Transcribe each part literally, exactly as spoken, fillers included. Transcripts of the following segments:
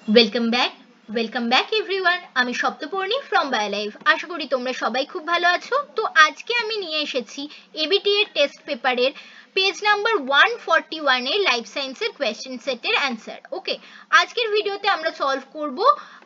Welcome back welcome back everyone. আমি Saptaparni from বায়োলাইফ। আশা করি তোমরা সবাই খুব ভালো আছো। তো আজকে আমি নিয়ে এসেছি এবিটি এর টেস্ট পেপারের page number one forty one এর লাইফ সায়েন্সের কোয়েশ্চেন সেটের অ্যান্সার। ওকে, আজকের ভিডিওতে আমরা সলভ করব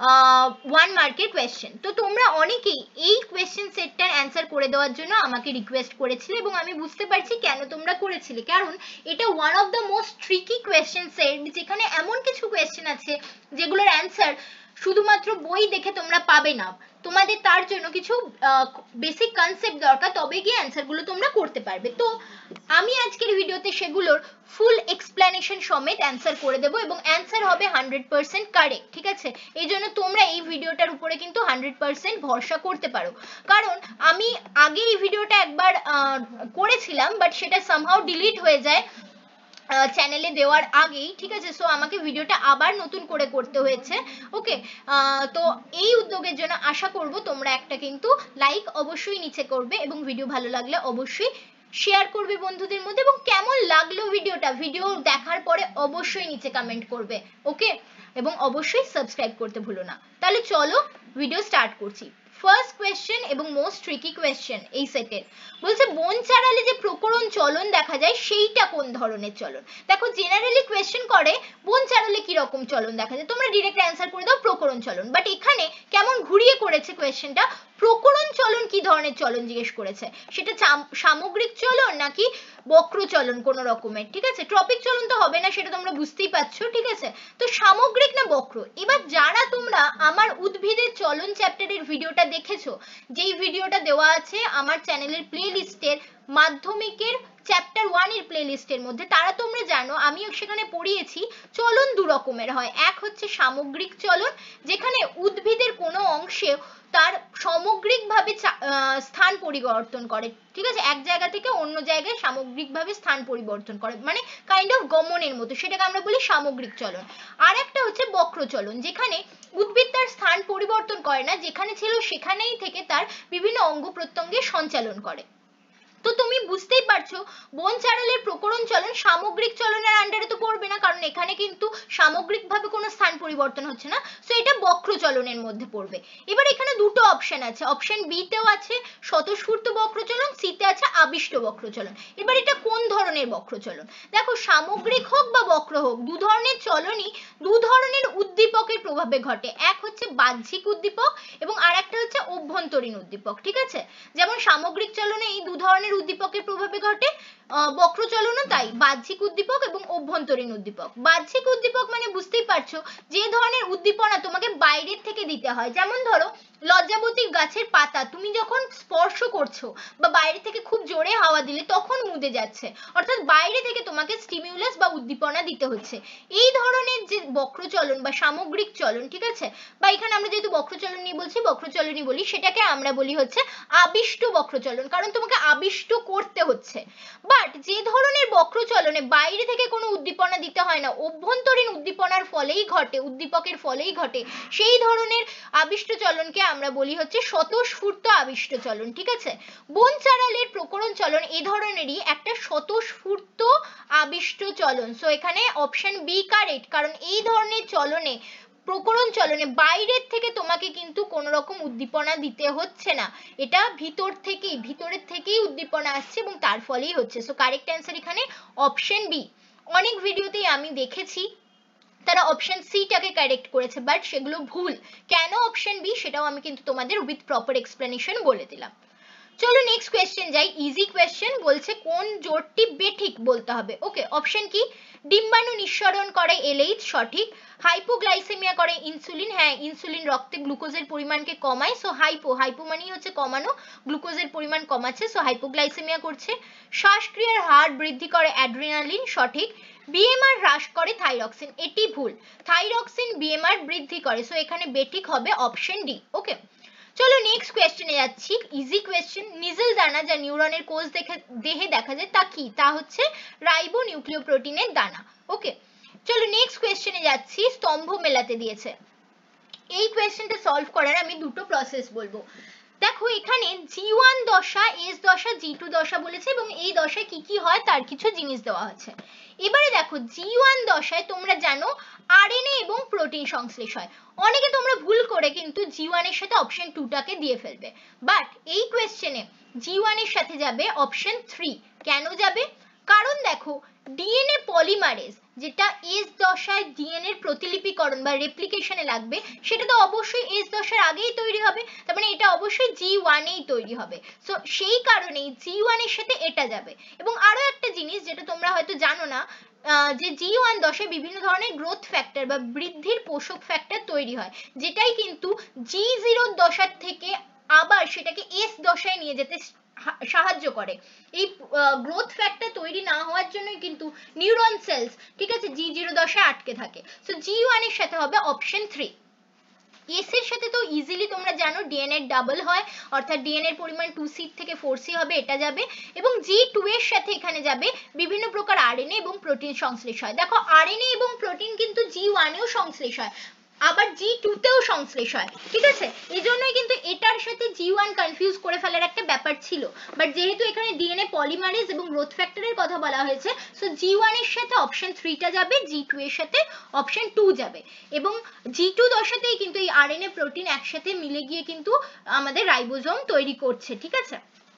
ওয়ান মার্কের কোয়েশ্চেন। তো তোমরা অনেকেই এই কোয়েশ্চেন সেটটার অ্যান্সার করে দেওয়ার জন্য আমাকে রিকোয়েস্ট করেছিলে এবং আমি বুঝতে পারছি কেন তোমরা করেছিলে, কারণ এটা one of the most tricky question set, যেখানে এমন কিছু কোয়েশ্চেন আছে যেগুলোর অ্যান্সার শুধুমাত্র বই দেখে তোমরা পাবে না। তোমাদের তার জন্য কিছু বেসিক কনসেপ্ট দরকার, তবে গিয়ে অ্যান্সারগুলো তোমরা করতে পারবে। তো আমি আজকের ভিডিওতে সেগুলোর ফুল এক্সপ্লেনেশন সমেত অ্যান্সার করে দেবো এবং অ্যান্সার হবে হান্ড্রেড পার্সেন্ট কারেক্ট। ঠিক আছে, এই জন্য তোমরা এই ভিডিওটার উপরে কিন্তু হান্ড্রেড পার্সেন্ট ভরসা করতে পারো, কারণ আমি আগে এই ভিডিওটা একবার করেছিলাম, বাট সেটা সামহাউ ডিলিট হয়ে যায় চ্যানেলে দেওয়ার আগেই। ঠিক আছে, সো আমাকে ভিডিওটা আবার নতুন করে করতে হয়েছে। ওকে, তো এই উদ্যোগের জন্য আশা করব তোমরা একটা কিন্তু লাইক অবশ্যই নিচে করবে এবং ভিডিও ভালো লাগলে অবশ্যই শেয়ার করবে বন্ধুদের মধ্যে, এবং কেমন লাগলো ভিডিওটা ভিডিও দেখার পরে অবশ্যই নিচে কমেন্ট করবে। ওকে, এবং অবশ্যই সাবস্ক্রাইব করতে ভুলো না। তাহলে চলো ভিডিও স্টার্ট করছি। ফার্স্ট কোয়েশ্চেন এবং মোস্ট ট্রিকি কোয়েশ্চেন এই সেটের, বলছে বন চারালে যে প্রকরণ চলন দেখা যায় সেইটা কোন ধরনের চলন। দেখো জেনারেলি কোয়েশ্চেন করে বন চারালে কি রকম চলন দেখা যায়, তোমরা ডিরেক্ট অ্যান্সার করে দাও প্রকরণ চলন, বাট এখানে কেমন ঘুরিয়ে করেছে কোয়েশ্চেনটা, প্রকরণ চলন কি ধরনের চলন জিজ্ঞেস করেছে, সেটা সামগ্রিক চলন নাকি বক্র চলন কোন রকমের। ঠিক আছে, ট্রপিক চলন তো হবে না, সেটা তোমরা বুঝতেই পারছো। ঠিক আছে, তো সামগ্রিক না বক্র। এবার যারা তোমরা আমার উদ্ভিদের চলন চ্যাপ্টারের ভিডিওটা দেখেছো, যেই ভিডিওটা দেওয়া আছে আমার চ্যানেলের প্লে লিস্টের মাধ্যমিকের চ্যাপ্টার ওয়ান এর প্লে লিস্টের মধ্যে, তারা তোমরা জানো আমি সেখানে পড়িয়েছি চলন দু রকমের হয়। এক হচ্ছে সামগ্রিক চলন, যেখানে উদ্ভিদের কোনো অংশে তার সামগ্রিকভাবে স্থান পরিবর্তন করে। ঠিক আছে, এক জায়গা থেকে অন্য জায়গায় সামগ্রিকভাবে স্থান পরিবর্তন করে, মানে কাইন্ড অফ গমনের মতো, সেটাকে আমরা বলি সামগ্রিক চলন। আর একটা হচ্ছে বক্র চলন, যেখানে উদ্ভিদ তার স্থান পরিবর্তন করে না, যেখানে ছিল সেখানেই থেকে তার বিভিন্ন অঙ্গ প্রত্যঙ্গের সঞ্চালন করে। তো তুমি বুঝতেই পারছো বন চারালের প্রকরণ চলন সামগ্রিক চলনের আন্ডারে তো পড়বে না, কারণ এখানে কিন্তু সামগ্রিকভাবে কোনো স্থান পরিবর্তন হচ্ছে না, সো এটা বক্র চলনের মধ্যে পড়বে। এবার এখানে দুটো অপশন আছে, অপশন বি তেও আছে স্বতঃস্ফূর্ত বক্র চলন, সি তে আছে আবিষ্ট বক্র চলন। এবার এটা কোন ধরনের বক্র চলন, দেখো সামগ্রিক হোক বা বক্র হোক, দু ধরনের চলনই দু ধরনের উদ্দীপকের প্রভাবে ঘটে। এক হচ্ছে বাহ্যিক উদ্দীপক এবং আর একটা হচ্ছে অভ্যন্তরীণ উদ্দীপক। ঠিক আছে, যেমন সামগ্রিক চলনে এই দু ধরনের উদ্দীপকের প্রভাবে ঘটে, বক্র চলনও তাই, বাহ্যিক উদ্দীপক এবং অভ্যন্তরীণ উদ্দীপক। বাহ্যিক উদ্দীপক মানে বুঝতেই পারছো যে ধরনের উদ্দীপনা তোমাকে বাইরের থেকে দিতে হয়, যেমন ধরো লজ্জাবতী গাছের পাতা তুমি যখন স্পর্শ করছো বা বাইরে থেকে খুব জোরে হাওয়া দিলে তখন মুদে যাচ্ছে, অর্থাৎ বাইরে থেকে তোমাকে স্টিমিউলাস বা উদ্দীপনা দিতে হচ্ছে। এই ধরনের যে বক্র চলন বা সামগ্রিক চলন, ঠিক আছে, বা এখানে আমরা যেহেতু বক্র চলন নিয়ে বলছি বক্র চলনই বলি, সেটাকে আমরা বলি হচ্ছে আবিষ্ট বক্র চলন, কারণ তোমাকে আবিষ্ট করতে হচ্ছে। বাট যে ধরনের বক্র চলনে বাইরে থেকে কোনো উদ্দীপনা দিতে হয় না, অভ্যন্তরীণ উদ্দীপনার ফলেই ঘটে, উদ্দীপকের ফলেই ঘটে, সেই ধরনের আবিষ্ট চলনকে আমরা বলি হচ্ছে স্বতঃস্ফূর্ত আবিষ্ট চলন। ঠিক আছে, বন চারালের প্রকরণ চলন এই ধরনেরই একটা স্বতঃস্ফূর্ত আবিষ্ট চলন। সো এখানে অপশন বি কারেক্ট, কারণ এই ধরনের চলনে প্রকরণ চলনে বাইরের থেকে তোমাকে কিন্তু কোনো রকম উদ্দীপনা দিতে হচ্ছে না, এটা ভিতর থেকেই ভিতরের থেকেই উদ্দীপনা আসছে এবং তার ফলেই হচ্ছে। সো কারেক্ট অ্যান্সার এখানে অপশন বি। অনেক ভিডিওতেই আমি দেখেছি তারা অপশন সিটাকে কারেক্ট করেছে, বাট সেগুলো ভুল। কেন অপশন বি সেটাও আমি কিন্তু তোমাদের উইথ প্রপার এক্সপ্লেনেশন বলে দিলাম। চলো নেক্সট কোয়েশ্চেন যাই, ইজি কোয়েশ্চেন। বলছে কোন জোটটি বেঠিক বলতে হবে। ওকে, অপশন কি, ডিম্বাণু নিঃসরণ করে এলএইচ, সঠিক। হাইপোগ্লাইসেমিয়া করে ইনসুলিন, হ্যাঁ ইনসুলিন রক্তে গ্লুকোজের পরিমাণকে কমায়, সো হাইপো, হাইপো মানেই হচ্ছে কমানো, গ্লুকোজের পরিমাণ কমাচ্ছে, সো হাইপোগ্লাইসেমিয়া করছে। শ্বাসক্রিয়ার হার বৃদ্ধি করে অ্যাড্রিনালিন, সঠিক। বিএমআর হ্রাস করে থাইরক্সিন, এটি ভুল, থাইরক্সিন বিএমআর বৃদ্ধি করে, সো এখানে বেঠিক হবে অপশন ডি। ওকে, চলো নেক্সট কোয়েশ্চেনে যাচ্ছি, ইজি কোয়েশ্চেন। নিজেল দানা যা নিউরনের কোষ দেখে দেহে দেখা যায় তা কি, তা হচ্ছে রাইবো নিউক্লিওপ্রোটিনের দানা। ওকে, চলো নেক্সট কোয়েশ্চেনে যাচ্ছি, স্তম্ভ মেলাতে দিয়েছে। এই কোয়েশ্চেনটা সলভ করার আমি দুটো প্রসেস বলবো। দেখো এখানে জি ওয়ান দশা, এস দশা, জি টু দশা বলেছে এবং এই দশায় কি কি হয় তার কিছু জিনিস দেওয়া আছে। এবারে দেখো জি ওয়ান দশায় তোমরা জানো আরএনএ এবং প্রোটিন সংশ্লেষ হয়। অনেকে তোমরা ভুল করে কিন্তু জি ওয়ান এর সাথে অপশন টু টাকে দিয়ে ফেলবে, বাট এই কোয়েশ্চেনে জি ওয়ান এর সাথে যাবে অপশন থ্রি। কেন যাবে? কারণ দেখো ডিএনএ পলিমারেজ যেটা এস দশায় ডিএনএ এর প্রতিলিপিকরণ বা রেপ্লিকেশনে লাগবে, সেটা তো অবশ্যই এস দশার আগেই তৈরি হবে, তার মানে এটা অবশ্যই জি ওয়ান এই তৈরি হবে। সো সেই কারণেই জি ওয়ান এর সাথে এটা যাবে। এবং আরো একটা জিনিস যেটা তোমরা হয়তো জানো না, যে জি ওয়ান দশায় বিভিন্ন ধরনের গ্রোথ ফ্যাক্টর বা বৃদ্ধির পোষক ফ্যাক্টর তৈরি হয়, যেটাই কিন্তু জি জিরো দশার থেকে আবার সেটাকে এস দশায় নিয়ে যেতে সাহায্য করে। এই গ্রোথ ফ্যাক্টর তৈরি না হওয়ার জন্যই কিন্তু নিউরন সেলস, ঠিক আছে, জি জিরো দশায় আটকে থাকে। সো জি ওয়ান এর সাথে হবে অপশন থ্রি। এস এর সাথে তো ইজিলি তোমরা জানো ডিএনএ ডাবল হয়, অর্থাৎ ডিএনএ এর পরিমাণ টু সি থেকে ফোর সি হবে, এটা যাবে। এবং জি টু এর সাথে এখানে যাবে বিভিন্ন প্রকার আরএনএ এবং প্রোটিন সংশ্লেষ হয়। দেখো আরএনএ এবং প্রোটিন কিন্তু জি ওয়ান এও সংশ্লেষ হয়, আবার জি টু তেও সংশ্লেষ হয়, ঠিক আছে। এই জন্যই কিন্তু এটার সাথে জি ওয়ান কনফিউজ করে ফেলার একটা ব্যাপার ছিল, বাট যেহেতু এখানে ডিএনএ পলিমারেজ এবং গ্রোথ ফ্যাক্টরের কথা বলা হয়েছে, সো জি ওয়ান এর সাথে অপশন থ্রিটা যাবে, জি টু এর সাথে অপশন টু যাবে। এবং জি টু দশাতেই কিন্তু এই আরএনএ প্রোটিন একসাথে মিলে গিয়ে কিন্তু আমাদের রাইবোজোম তৈরি করছে, ঠিক আছে।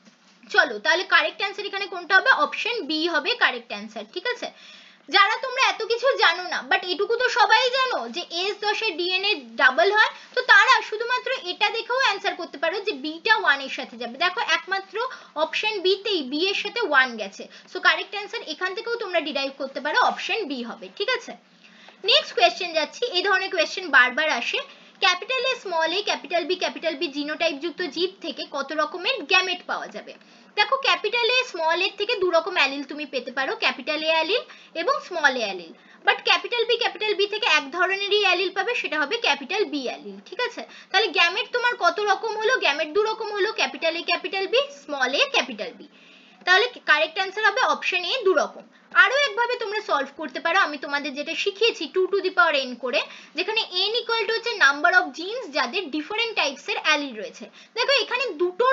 চলো তাহলে কারেক্ট অ্যান্সার এখানে কোনটা হবে? অপশন বি হবে কারেক্ট অ্যান্সার, ঠিক আছে। যারা তোমরা এত কিছু জানো না, বাট এটুকু তো সবাই জানো যে এস দশে ডিএনএ ডাবল হয়, তো তারা শুধুমাত্র এটা দেখেও অ্যান্সার করতে পারো যে বিটা ওয়ান এর সাথে যাবে। দেখো একমাত্র অপশন বি তেই বি এর সাথে ওয়ান গেছে, সো কারেক্ট অ্যান্সার এখান থেকেও তোমরা ডিরাইভ করতে পারো অপশন বি হবে, ঠিক আছে। নেক্সট কোয়েশ্চেন যাচ্ছি। এই ধরনের কোয়েশ্চেন বারবার আসে। Capital A, small A, capital B, capital B genotype যুক্ত জীব থেকে কত রকমের গ্যামেট পাওয়া যাবে? দেখো ক্যাপিটাল এ, স্মল এর থেকে দু রকম অ্যালিল তুমি পেতে পারো, ক্যাপিটাল এ অ্যালিল এবং small A allele. But capital B, capital B থেকে এক ধরনেরই অ্যালিল পাবে, সেটা হবে ক্যাপিটাল বি অ্যালিল, ঠিক আছে। তাহলে গ্যামেট তোমার কত রকম হলো? গ্যামেট দু রকম হলো, capital A capital B, small A capital B. তাহলে কারেক্ট অ্যান্সার হবে অপশন এ দু রকম। আরো একভাবে তোমরা সলভ করতে পারো, আমি তোমাদের যেটা শিখিয়েছি two to the power N করে, যেখানে এন ইকুয়াল টু হচ্ছে নাম্বার অফ জিনস যাদের ডিফারেন্ট টাইপস এর অ্যালিল রয়েছে। দেখো এখানে দুটো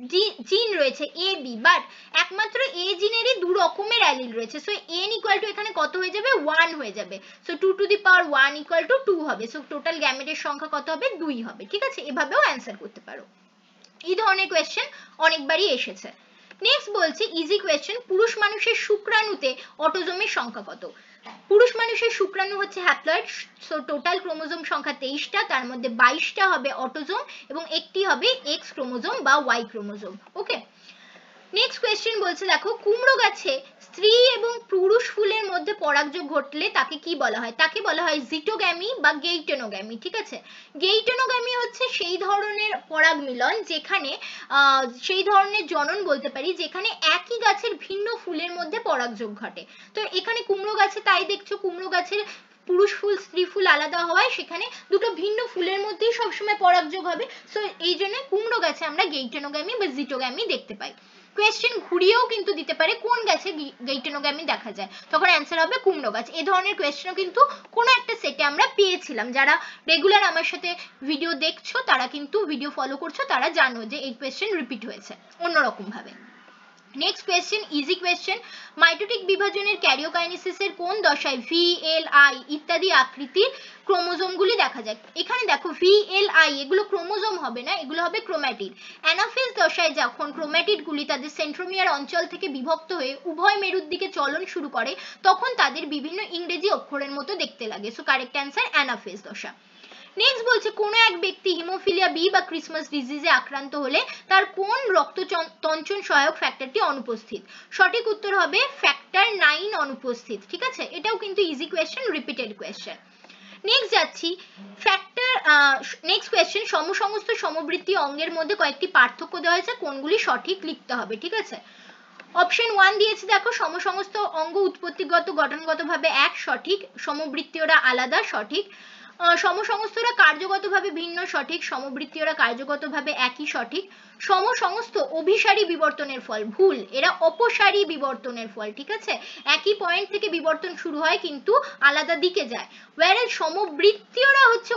জিন রয়েছে এ বি, বাট একমাত্র এ জিনেরই দু রকমের অ্যালিল রয়েছে, সো এন ইকুয়াল টু এখানে কত হয়ে যাবে? ওয়ান হয়ে যাবে। So two to the power one equal to two হবে, সো টোটাল গ্যামেটের সংখ্যা কত হবে? দুই হবে, ঠিক আছে। এভাবেও অ্যান্সার করতে পারো। এই ধরনের কোয়েশ্চেন অনেকবারই এসেছে। নেক্সট বলছি ইজি কোয়েশ্চেন, পুরুষ মানুষের শুক্রাণুতে অটোজোমের সংখ্যা কত? পুরুষ মানুষের শুক্রাণু হচ্ছে হ্যাপ্লয়েড, সো টোটাল ক্রোমোজোম সংখ্যা তেইশটা, তার মধ্যে বাইশটা হবে অটোজোম এবং একটি হবে এক্স ক্রোমোজোম বা Y chromosome, okay. Next question বলছে দেখো কুমড়ো গাছে স্ত্রী এবং পুরুষ ফুলের মধ্যে পরাগযোগ ঘটলে তাকে কি বলা হয়? তাকে বলা হয় জিটোগ্যামি বা গেইটোনোগ্যামি, ঠিক আছে। গেইটোনোগ্যামি হচ্ছে সেই ধরনের পরাগ মিলন যেখানে আহ সেই ধরনের জনন বলতে পারি যেখানে একই গাছের ভিন্ন ফুলের মধ্যে পরাগযোগ ঘটে। তো এখানে কুমড়ো গাছে তাই দেখছো, কুমড়ো গাছের পুরুষ ফুল স্ত্রী ফুল আলাদা হওয়ায় সেখানে দুটো ভিন্ন ফুলের মধ্যেই সবসময় পরাগযোগ হবে, সো এই জন্য কুমড়ো গাছে আমরা গেইটোনোগ্যামি বা জিটোগ্যামি দেখতে পাই। কোয়েশ্চেন ঘুরিয়েও কিন্তু দিতে পারে কোন গাছে গেইটোনোগ্যামি দেখা যায়, তখন অ্যান্সার হবে কুমড়ো গাছ। এই ধরনের কোয়েশ্চেনও কিন্তু কোনো একটা সেটে আমরা পেয়েছিলাম। যারা রেগুলার আমার সাথে ভিডিও দেখছো, তারা কিন্তু ভিডিও ফলো করছো, তারা জানো যে এই কোয়েশ্চেন রিপিট হয়েছে অন্যরকম ভাবে। Next question easy question, mitotic বিভাজনের ক্যারিওকাইনেসিসের কোন দশায় ভি এল আই ইত্যাদি আকৃতির ক্রোমোজোমগুলি দেখা যায়? এখানে দেখো ভি এল আই এগুলো ক্রোমোজোম হবে না, এগুলো হবে ক্রোম্যাটিড। অ্যানাফেজ দশায় যখন ক্রোম্যাটিডগুলি তাদের সেন্ট্রোমিয়ার অঞ্চল থেকে বিভক্ত হয়ে উভয় মেরুর দিকে চলন শুরু করে, তখন তাদের বিভিন্ন ইংরেজি অক্ষরের মতো দেখতে লাগে, সো কারেক্ট অ্যান্সার অ্যানাফেজ দশা। নেক্সট বলছে কোনো এক ব্যক্তি হিমোফিলিয়া বি বা ক্রিসমাস ডিজিজে আক্রান্ত হলে তার কোন রক্ত তঞ্চন সহায়ক ফ্যাক্টরটি অনুপস্থিত? সঠিক উত্তর হবে ফ্যাক্টর নাইন অনুপস্থিত, ঠিক আছে। এটাও কিন্তু easy question, repeated question. Next যাচ্ছি ফ্যাক্টর নেক্সট কোয়েশ্চেন, সমসমস্ত সমবৃত্তি অঙ্গের মধ্যে কয়েকটি পার্থক্য দেওয়া হয়েছে, কোনগুলি সঠিক লিখতে হবে, ঠিক আছে। অপশন ওয়ান দিয়েছি দেখো সমসমস্ত অঙ্গ উৎপত্তিগত গঠনগতভাবে এক, সঠিক। সমবৃত্তীয়রা আলাদা, সঠিক। সমসমস্তরা কার্যগতভাবে ভিন্ন, সঠিক। সমবৃত্তীয়রা কার্যগতভাবে একই, সঠিক। সমসমস্ত অভিসারী বিবর্তনের ফল, ভুল, এরা অপসারী বিবর্তনের ফল, ঠিক আছে। একই পয়েন্ট থেকে বিবর্তন শুরু হয় কিন্তু আলাদা দিকে যায়। ওয়ারেজ সমবৃত্তীয়রা হচ্ছে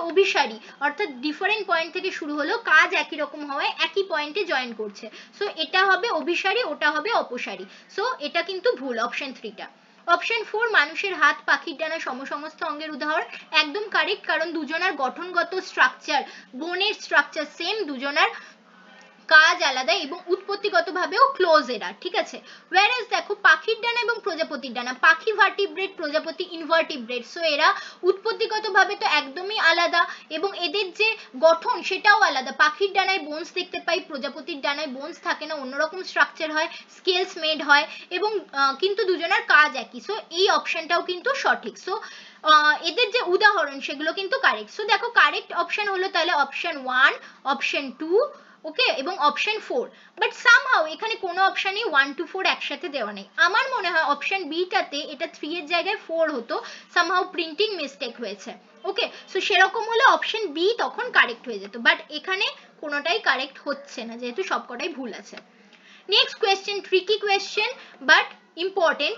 অভিসারী, অর্থাৎ ডিফারেন্ট পয়েন্ট থেকে শুরু হলো, কাজ একই রকম হওয়ায় একই পয়েন্টে জয়েন করছে। সো এটা হবে অভিসারী, ওটা হবে অপসারী। সো এটা কিন্তু ভুল, অপশন থ্রিটা। অপশন ফোর মানুষের হাত, পাখির ডানা সমসমস্ত অঙ্গের উদাহরণ, একদম কারেক্ট, কারণ দুজনার গঠনগত স্ট্রাকচার, বোনের স্ট্রাকচার সেম, দুজনার কাজ আলাদা এবং উৎপত্তিগতভাবেও ক্লোজ এরা, ঠিক আছে। ওয়্যারএজ দেখো পাখির ডানা এবং প্রজাপতির ডানা, পাখি ভার্টিব্রেট, প্রজাপতি ইনভার্টিব্রেট, সো এরা উৎপত্তিগতভাবে তো একদমই আলাদা এবং এদের যে গঠন সেটাও আলাদা। পাখির ডানায় বোনস দেখতে পাই, প্রজাপতির ডানায় বোনস থাকে না, অন্যরকম স্ট্রাকচার হয়, স্কেলস মেড হয় এবং কিন্তু দুজনের কাজ একই। সো এই অপশনটাও কিন্তু সঠিক। সো এদের যে উদাহরণ সেগুলো কিন্তু কারেক্ট। সো দেখো কারেক্ট অপশন হলো তাহলে option one, option two, okay, এবং অপশন ফোর। বাট সামহাউ এখানে কোনো অপশনই ওয়ান টু ফোর একসাথে দেওয়া নেই। আমার মনে হয় অপশন বিটাতে এটা থ্রি এর জায়গায় ফোর হতো, সামহাউ প্রিন্টিং মিস্টেক হয়েছে, ওকে। সো সেরকম হলে অপশন বি তখন কারেক্ট হয়ে যেত, বাট এখানে কোনোটাই কারেক্ট হচ্ছে না যেহেতু সবকটাই ভুল আছে। Next question, tricky question but important.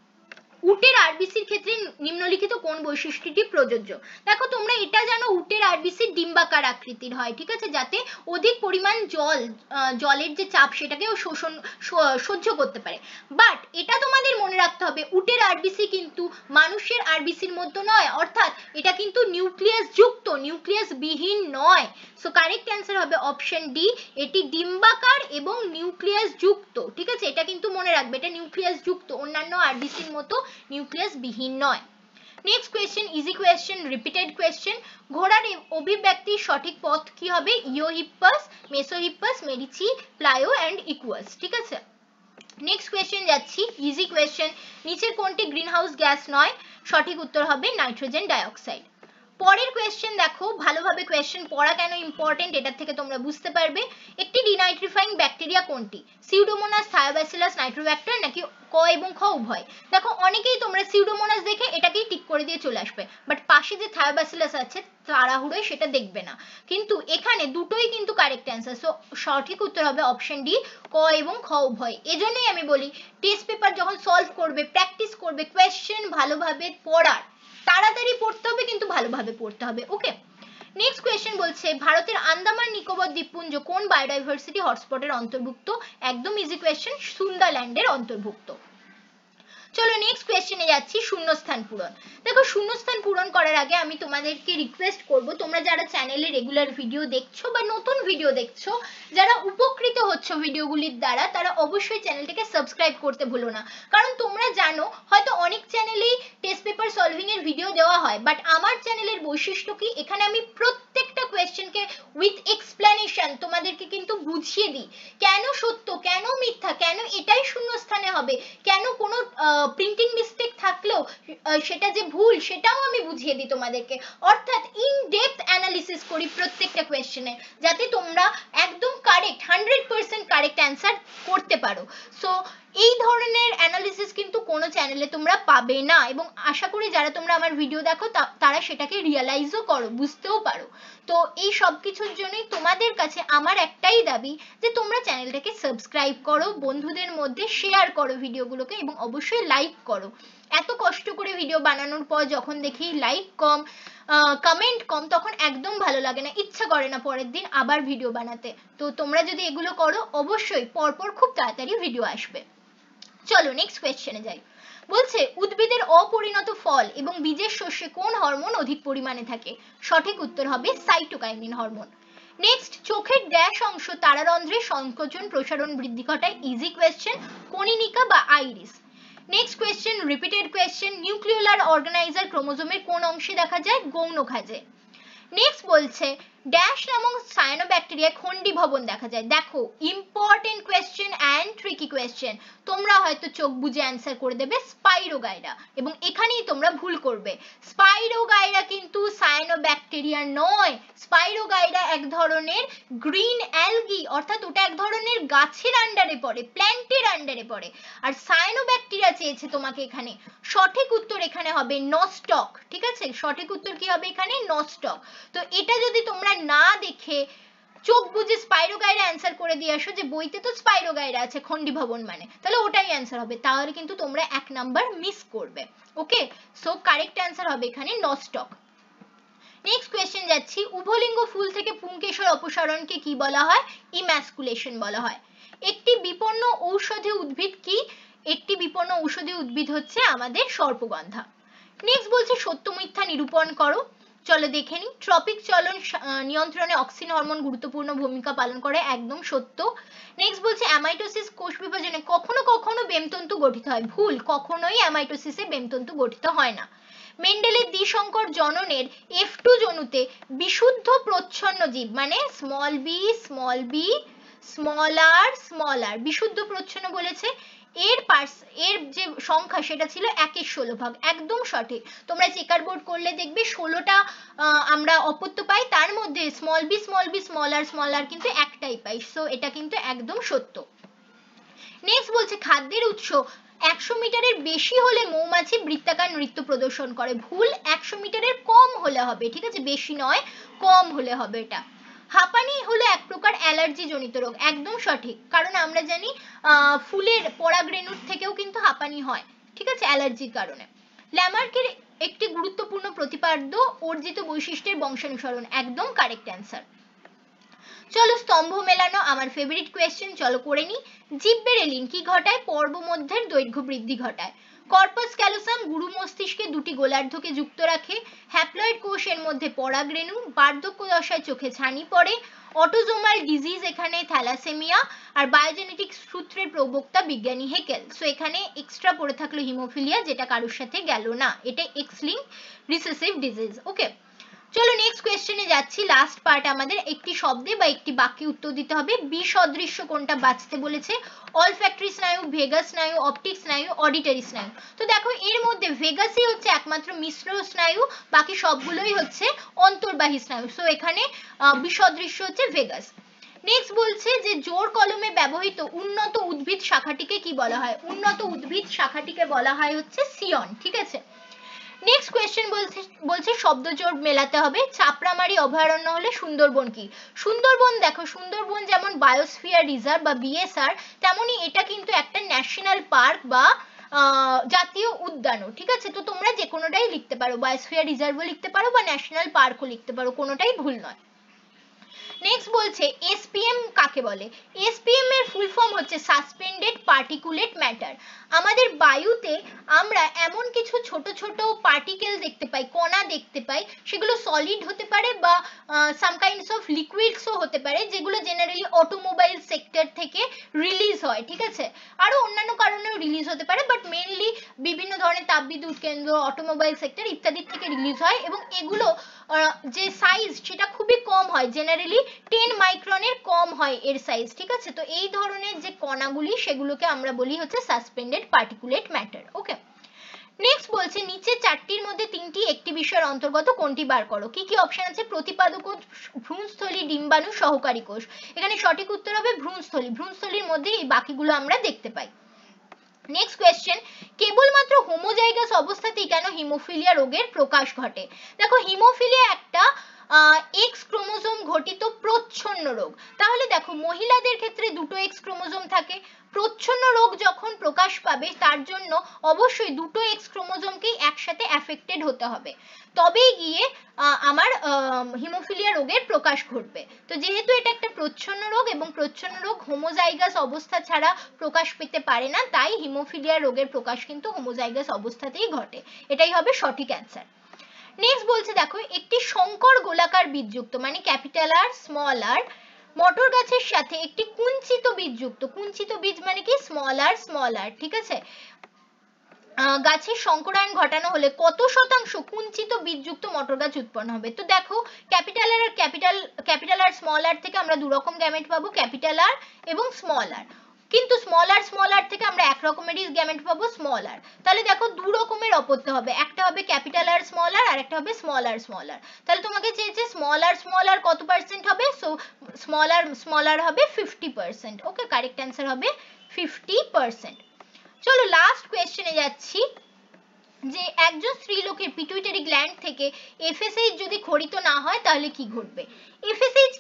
উটের আরবিসির ক্ষেত্রে নিম্নলিখিত কোন বৈশিষ্ট্যটি প্রযোজ্য? দেখো তোমরা এটা জানো উটের আরবিসি ডিম্বাকার আকৃতির হয়, ঠিক আছে, যাতে অধিক পরিমাণ জল, জলের যে চাপ সেটাকেও শোষণ সহ্য করতে পারে। বাট এটা তোমাদের মনে রাখতে হবে উটের আরবিসি কিন্তু মানুষের আরবিসির মতো নয়, অর্থাৎ এটা কিন্তু নিউক্লিয়াস যুক্ত, নিউক্লিয়াস বিহীন নয়। সো কারেক্ট অ্যান্সার হবে অপশন ডি, এটি ডিম্বাকার এবং নিউক্লিয়াস যুক্ত, ঠিক আছে, এটা কিন্তু মনে রাখবে, এটা নিউক্লিয়াস যুক্ত, অন্যান্য আরবিসির মতো নিউক্লিয়াস বিহীন নয়। Next question, easy question, repeated question. ঘোড়ার অভিব্যক্তির সঠিক পথ কি হবে? Eohippus, mesohippus, merychippus, plio and equus, ঠিক আছে। নেক্সট কোয়েশ্চেন যাচ্ছি, ইজি কোয়েশ্চেন। নিচের কোনটি গ্রিনহাউস গ্যাস নয়? সঠিক উত্তর হবে নাইট্রোজেন ডাইঅক্সাইড। পরের কোয়েশ্চেন দেখো, ভালোভাবে কোয়েশ্চেন পড়া কেন ইম্পর্টেন্ট এটার থেকে তোমরা বুঝতে পারবে। একটি ডিনাইট্রিফাইং ব্যাকটেরিয়া কোনটি? সিউডোমোনাস, থায়োব্যাসিলাস, নাইট্রোব্যাক্টার নাকি ক এবং খ উভয়? দেখো অনেকেই তোমরা সিউডোমোনাস দেখে এটাকেই টিক করে দিয়ে চলে আসবে, বাট পাশে যে থায়োব্যাসিলাস আছে তাড়াহুড়োয় সেটা দেখবে না, কিন্তু এখানে দুটোই কিন্তু কারেক্ট অ্যান্সার। সো সঠিক উত্তর হবে অপশন ডি, ক এবং খ উভয়। এজন্যই আমি বলি টেস্ট পেপার যখন সলভ করবে, প্র্যাকটিস করবে, কোয়েশ্চেন ভালোভাবে পড়ার, তাড়াতাড়ি পড়তে হবে কিন্তু ভালোভাবে পড়তে হবে, ওকে। নেক্সট কোয়েশ্চেন বলছে ভারতের আন্দামান নিকোবর দ্বীপপুঞ্জ কোন বায়োডাইভার্সিটি হটস্পটের অন্তর্ভুক্ত? একদম ইজি কোয়েশ্চেন, সুন্দরল্যান্ডের অন্তর্ভুক্ত। চলো নেক্সট কোয়েশ্চেনে যাচ্ছি, শূন্যস্থান পূরণ। দেখো শূন্যস্থান পূরণ করার আগে আমি তোমাদেরকে রিকোয়েস্ট করব, তোমরা যারা চ্যানেলে রেগুলার ভিডিও দেখছো বা নতুন ভিডিও দেখছো, যারা উপকৃত হচ্ছ ভিডিওগুলির দ্বারা, তারা অবশ্যই চ্যানেলটাকে সাবস্ক্রাইব করতে ভুলো না। কারণ তোমরা জানো হয়তো অনেক চ্যানেলেই টেস্ট পেপার সলভিং এর ভিডিও দেওয়া হয়, বাট আমার চ্যানেলের বৈশিষ্ট্য কি, এখানে আমি প্রত্যেকটা কোয়েশ্চেনকে উইথ এক্সপ্লেনেশন তোমাদেরকে কিন্তু বুঝিয়ে দিই, কেন সত্য, কেন মিথ্যা, কেন এটাই শূন্যস্থানে হবে, কেন কোনো প্রিন্টিং মিস্টেক থাকলেও সেটা যে ভুল সেটাও আমি বুঝিয়ে দিই তোমাদেরকে। অর্থাৎ ইন ডেপথ অ্যানালিসিস করি প্রত্যেকটা কোয়েশ্চেনে, যাতে তোমরা একদম correct hundred percent correct answer করতে পারো। সো এই ধরনের অ্যানালিসিস কিন্তু কোনো চ্যানেলে তোমরা পাবে না, এবং আশা করি যারা তোমরা আমার ভিডিও দেখো তারা সেটাকে রিয়ালাইজও করো, বুঝতেও পারো। তো এই সব কিছুর জন্যই তোমাদের কাছে আমার একটাই দাবি যে তোমরা চ্যানেলটাকে সাবস্ক্রাইব করো, বন্ধুদের মধ্যে শেয়ার করো ভিডিওগুলোকে, এবং অবশ্যই লাইক করো। এত কষ্ট করে ভিডিও বানানোর পর যখন দেখি লাইক কম, কমেন্ট কম, তখন একদম ভালো লাগে না, ইচ্ছা করে না পরের দিন আবার ভিডিও বানাতে। তো তোমরা যদি এগুলো করো অবশ্যই পরপর খুব তাড়াতাড়ি ভিডিও আসবে। চলো নেক্সট কোয়েশ্চেনে যাই। বলছে উদ্ভিদের অপরিণত ফল এবং বীজের শস্যে কোন হরমোন অধিক পরিমাণে থাকে? সঠিক উত্তর হবে সাইটোকাইনিন হরমোন। নেক্সট, চোখের ড্যাশ অংশ তারারন্ধ্রে সংকোচন প্রসারণ বৃদ্ধি ঘটায়? ইজি কোয়েশ্চেন, কনিনিকা বা iris. Next question, repeated question, nucleolar organizer ক্রোমোজোমের কোন অংশে দেখা যায়? গৌণ খাঁজে। নেক্সট বলছে ড্যাশ নামক সায়ানোব্যাকটেরিয়ায় খন্ডি ভবন দেখা যায়। দেখো important question and tricky question, তোমরা হয়তো চোখ বুঝে অ্যান্সার করে দেবে স্পাইরোগাইরা, এবং এখানেই তোমরা ভুল করবে। স্পাইরোগাইরা কিন্তু সায়ানোব্যাকটেরিয়া নয়, স্পাইরোগাইরা এক ধরনের গ্রিন অ্যালগি, অর্থাৎ ওটা এক ধরনের গাছের আন্ডারে পড়ে, প্ল্যান্টের আন্ডারে পড়ে। আর সায়ানোব্যাকটেরিয়া চেয়েছে তোমাকে এখানে, সঠিক উত্তর এখানে হবে নস্টক, ঠিক আছে, সঠিক উত্তর কি হবে এখানে? নস্টক। তো এটা যদি তোমরা না দেখে চোখ বুঝে স্পাইরোগাইরা অ্যান্সার করে দিয়ে আসো যে বইতে তো স্পাইরোগাইরা আছে খন্ডি ভবন মানে, তাহলে ওটাই অ্যান্সার হবে, তাহলে কিন্তু তোমরা এক নাম্বার মিস করবে, ওকে। সো কারেক্ট অ্যান্সার হবে এখানে নস্টক। নেক্সট কোয়েশ্চেন যাচ্ছি, উভলিঙ্গ ফুল থেকে পুংকেশর অপসারণকে কি বলা হয়? ইম্যাসকুলেশন বলা হয়। একটি বিপন্ন ঔষধি উদ্ভিদ কি? একটি বিপন্ন ঔষধি উদ্ভিদ হচ্ছে আমাদের সর্পগন্ধা। নেক্সট বলছে সত্য মিথ্যা নিরূপণ করো। চলো দেখে নিই। ট্রপিক চলন নিয়ন্ত্রণে অক্সিন হরমোন গুরুত্বপূর্ণ ভূমিকা পালন করে, একদম সত্য। নেক্সট বলছে অ্যামাইটোসিস কোষ বিভাজনে কখনো কখনো বেমতন্তু গঠিত হয়, ভুল, কখনোই অ্যামাইটোসিসে বেমতন্তু গঠিত হয় না। মেন্ডেলের দ্বিসংকর জননের এফ টু জনুতে বিশুদ্ধ প্রচ্ছন্ন জীব মানে small b small b small r small r বিশুদ্ধ প্রচ্ছন্ন বলেছে, এর পার্স এর যে সংখ্যা সেটা ছিল একের ষোলো ভাগ, একদম সঠিক। তোমরা চেকার বোর্ড করলে দেখবে ষোলোটা আমরা অপত্য পাই, তার মধ্যে small b small b small r small r কিন্তু একটাই পাই, সো এটা কিন্তু একদম সত্য। নেক্সট বলছে খাদ্যের উৎস একশো মিটারের বেশি হলে মৌমাছি বৃত্তাকার নৃত্য প্রদর্শন করে, ভুল, একশো মিটারের কম হলে হবে, ঠিক আছে, বেশি নয়, কম হলে হবে এটা। হাঁপানি হলো এক প্রকার অ্যালার্জি জনিত রোগ, একদম সঠিক, কারণ আমরা জানি আহ ফুলের পরাগরেণুর থেকেও কিন্তু হাঁপানি হয়, ঠিক আছে, অ্যালার্জির কারণে। ল্যামার্কের একটি গুরুত্বপূর্ণ প্রতিপাদ্য অর্জিত বৈশিষ্ট্যের বংশানুসরণ, একদম কারেক্ট অ্যান্সার। চলো স্তম্ভ মেলানো আমার ফেভারিট কোয়েশ্চেন, চলো করে নি। জিববেরেলিন কি ঘটায়? পর্ব মধ্যের দৈর্ঘ্য বৃদ্ধি ঘটায়। কর্পাস ক্যালোসাম গুরু মস্তিষ্কে দুটি গোলার্ধকে যুক্ত রাখে। হ্যাপ্লয়েড কোষের মধ্যে পরাগরেণু, বার্ধক্য দশায় চোখে ছানি পড়ে। অটোজোমাল ডিজিজ এখানে থ্যালাসেমিয়া, আর বায়োজেনেটিক সূত্রের প্রবক্তা বিজ্ঞানী হেকেল। সো এখানে এক্সট্রা পড়ে থাকলো হিমোফিলিয়া, যেটা কারোর সাথে গেল না, এটা X linked recessive disease. Okay, চলো নেক্সট কোয়েশ্চেনে যাচ্ছি। লাস্ট পার্ট আমাদের, একটি শব্দে বা একটি বাক্যে উত্তর দিতে হবে। বি সদৃশ্য কোনটা বাঁচতে বলেছে? অলফ্যাক্টরি স্নায়ু, ভেগাস স্নায়ু, অপটিক স্নায়ু, অডিটরি স্নায়ু। তো দেখো এর মধ্যে ভেগাসই হচ্ছে একমাত্র মিশ্র স্নায়ু, বাকি সবগুলোই হচ্ছে অন্তর্বাহী স্নায়ু, সো এখানে বিসদৃশ্য হচ্ছে ভেগাস। নেক্সট বলছে যে জোর কলমে ব্যবহৃত উন্নত উদ্ভিদ শাখাটিকে কি বলা হয়? উন্নত উদ্ভিদ শাখাটিকে বলা হয় হচ্ছে সিয়ন, ঠিক আছে। নেক্সট কোয়েশ্চেন বলছে বলছে শব্দ জোড় মেলাতে হবে। চাপড়ামারি অভয়ারণ্য হলে সুন্দরবন কি? সুন্দরবন দেখো, সুন্দরবন যেমন বায়োস্ফিয়ার রিজার্ভ বা বিএসআর, তেমনি এটা কিন্তু একটা ন্যাশনাল পার্ক বা জাতীয় উদ্যানও, ঠিক আছে। তো তোমরা যে কোনোটাই লিখতে পারো, বায়োস্ফিয়ার রিজার্ভও লিখতে পারো বা ন্যাশনাল পার্কও লিখতে পারো, কোনোটাই ভুল নয়। নেক্সট বলছে এসপিএম কাকে বলে? এসপিএম এর ফুল ফর্ম হচ্ছে সাসপেন্ডেড পার্টিকুলেট ম্যাটার। আমাদের বায়ুতে আমরা এমন কিছু ছোট ছোট পার্টিকেল দেখতে পাই, কণা দেখতে পাই, সেগুলো সলিড হতে পারে বা সাম কাইন্ডস অফ লিকুইডসও হতে পারে, যেগুলো জেনারেলি অটোমোবাইল সেক্টর থেকে রিলিজ হয়, ঠিক আছে, আরো অন্যান্য কারণেও রিলিজ হতে পারে, বাট মেইনলি বিভিন্ন ধরনের তাপবিদ্যুৎ কেন্দ্র, অটোমোবাইল সেক্টর ইত্যাদির থেকে রিলিজ হয়, এবং এগুলো যে সাইজ সেটা খুবই কম হয়, জেনারেলি টেন মাইক্রনের কম হয় এর সাইজ, ঠিক আছে। তো এই ধরনের যে কণাগুলি সেগুলোকে আমরা বলি হচ্ছে suspended particulate matter. Okay, next বলছে নিচে চারটির মধ্যে তিনটি একটি বিষয়ের অন্তর্গত, কোনটি বার করো? কি কি অপশন আছে? প্রতিপাদক কোষ, ভ্রূণস্থলী, ডিম্বাণু, সহকারী কোষ। এখানে সঠিক উত্তর হবে ভ্রূণস্থলী। ভ্রূণস্থলীর মধ্যে এই বাকিগুলো আমরা দেখতে পাই। নেক্সট কোয়েশ্চেন, কেবলমাত্র হোমোজাইগাস অবস্থাতেই কেন হিমোফিলিয়া রোগের প্রকাশ ঘটে? দেখো হিমোফিলিয়া একটা এক্স ক্রোমোজোম ঘটিত প্রচ্ছন্ন রোগ। তাহলে দেখো মহিলাদের ক্ষেত্রে দুটো এক্স ক্রোমোজোম থাকে, প্রচ্ছন্ন রোগ যখন প্রকাশ পাবে তার জন্য অবশ্যই দুটো এক্স ক্রোমোজোমকেই একসাথে অ্যাফেক্টেড হতে হবে, তবেই গিয়ে আমার হিমোফিলিয়া রোগের প্রকাশ ঘটবে। তো যেহেতু এটা একটা প্রচ্ছন্ন রোগ এবং প্রচ্ছন্ন রোগ হোমোজাইগাস অবস্থা ছাড়া প্রকাশ পেতে পারে না, তাই হিমোফিলিয়া রোগের প্রকাশ কিন্তু হোমোজাইগাস অবস্থাতেই ঘটে, এটাই হবে সঠিক অ্যান্সার। নেক্সট বলছে দেখো একটি সংকর গোলাকার বীজযুক্ত মানে ক্যাপিটাল আর স্মল আর মটর গাছের সাথে একটি কুঞ্চিত বীজযুক্ত, কুঞ্চিত বীজ মানে কি স্মল আর স্মল আর, ঠিক আছে, গাছের সংকরায়ন ঘটানো হলে কত শতাংশ কুঞ্চিত বীজযুক্ত মটর গাছ উৎপন্ন হবে? তো দেখো capital R capital capital R small R থেকে আমরা দু রকম গ্যামেট পাবো, ক্যাপিটাল আর এবং স্মল আর, কিন্তু স্মল আর স্মল আর থেকে আমরা এক রকমেরই গ্যামেট পাবো, স্মল আর। তাহলে দেখো দু রকমের অপত্য হবে, একটা হবে ক্যাপিটাল আর স্মল আর, আর একটা হবে স্মল আর স্মল আর। তাহলে তোমাকে চেয়েছে স্মল আর স্মল আর কত পার্সেন্ট হবে, so small r small r হবে fifty percent. Okay, correct answer হবে ফিফটি পার্সেন্ট। চলো লাস্ট কোয়েশ্চেনে যাচ্ছি, যে একজন স্ত্রীলোকের পিটুইটারি গ্ল্যান্ড থেকে এফএসএইচ যদি খরিত না হয় তাহলে কি ঘটবে? এফএসএইচ কি, কার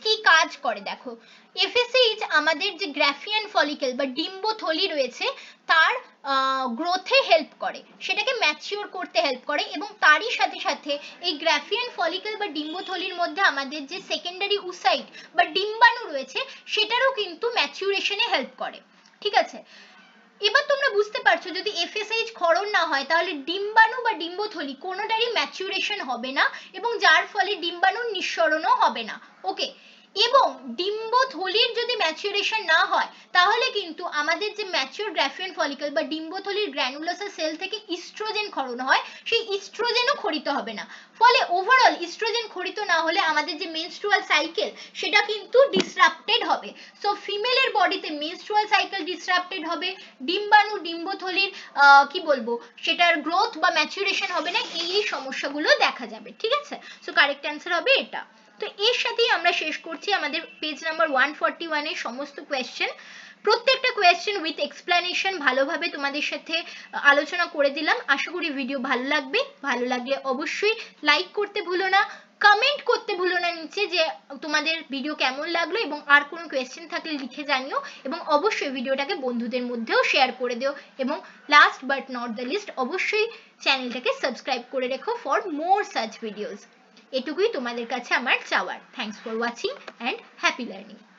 কাজ করে দেখো। এফএসএইচ আমাদের যে গ্রাফিয়ান ফলিকেল বা ডিম্বথলি রয়েছে তার গ্রোথে হেল্প করে, সেটাকে ম্যাচিওর করতে হেল্প করে, এবং তারই সাথে সাথে এই গ্রাফিয়ান ফলিকেল বা ডিম্বথলির মধ্যে আমাদের যে সেকেন্ডারি উসাইট বা ডিম্বাণু রয়েছে সেটারও কিন্তু ম্যাচিউরেশনে হেল্প করে। ঠিক আছে, এবার তোমরা বুঝতে পারছো যদি এফএসএইচ ক্ষরণ না হয় তাহলে ডিম্বাণু বা ডিম্বথলি কোনোটারই ম্যাচুরেশন হবে না এবং যার ফলে ডিম্বাণুর নিঃসরণও হবে না। ওকে, এবং ডিম্বথলির যদি ম্যাচুরেশন না হয় তাহলে কিন্তু আমাদের যে ম্যাচিওর গ্রাফিয়ান ফলিকল বা ডিম্বথলির গ্র্যানুলোসার সেল থেকে ইস্ট্রোজেন ক্ষরণ হয় সেই ইস্ট্রোজেনও ক্ষরিত হবে না, ফলে ওভারঅল ইস্ট্রোজেন ক্ষরিত না হলে আমাদের যে মেনস্ট্রুয়াল সাইকেল সেটা কিন্তু ডিসরাপ্টেড হবে। সো ফিমেলের বডিতে মেনস্ট্রুয়াল সাইকেল ডিসরাপ্টেড হবে, ডিম্বাণু ডিম্বথলির কি বলবো সেটার গ্রোথ বা ম্যাচুরেশন হবে না, এই এই সমস্যাগুলো দেখা যাবে। ঠিক আছে, সো কারেক্ট অ্যান্সার হবে এটা। তো এর সাথেই আমরা শেষ করছি আমাদের page number one forty one এর সমস্ত কোয়েশ্চেন। প্রত্যেকটা কোয়েশ্চেন উইথ এক্সপ্লেনেশন ভালোভাবে তোমাদের সাথে আলোচনা করে দিলাম। আশা করি ভিডিও ভালো লাগবে, ভালো লাগলে অবশ্যই লাইক করতে ভুলো না, কমেন্ট করতে ভুলো না নিচে যে তোমাদের ভিডিও কেমন লাগলো, এবং আর কোনো কোয়েশ্চেন থাকলে লিখে জানিও, এবং অবশ্যই ভিডিওটাকে বন্ধুদের মধ্যেও শেয়ার করে দিও, এবং last but not the least অবশ্যই চ্যানেলটাকে সাবস্ক্রাইব করে রেখো ফর মোর সাচ ভিডিওস। এটুকুই তোমাদের কাছে আমার চাওয়ার। Thanks for watching and happy learning.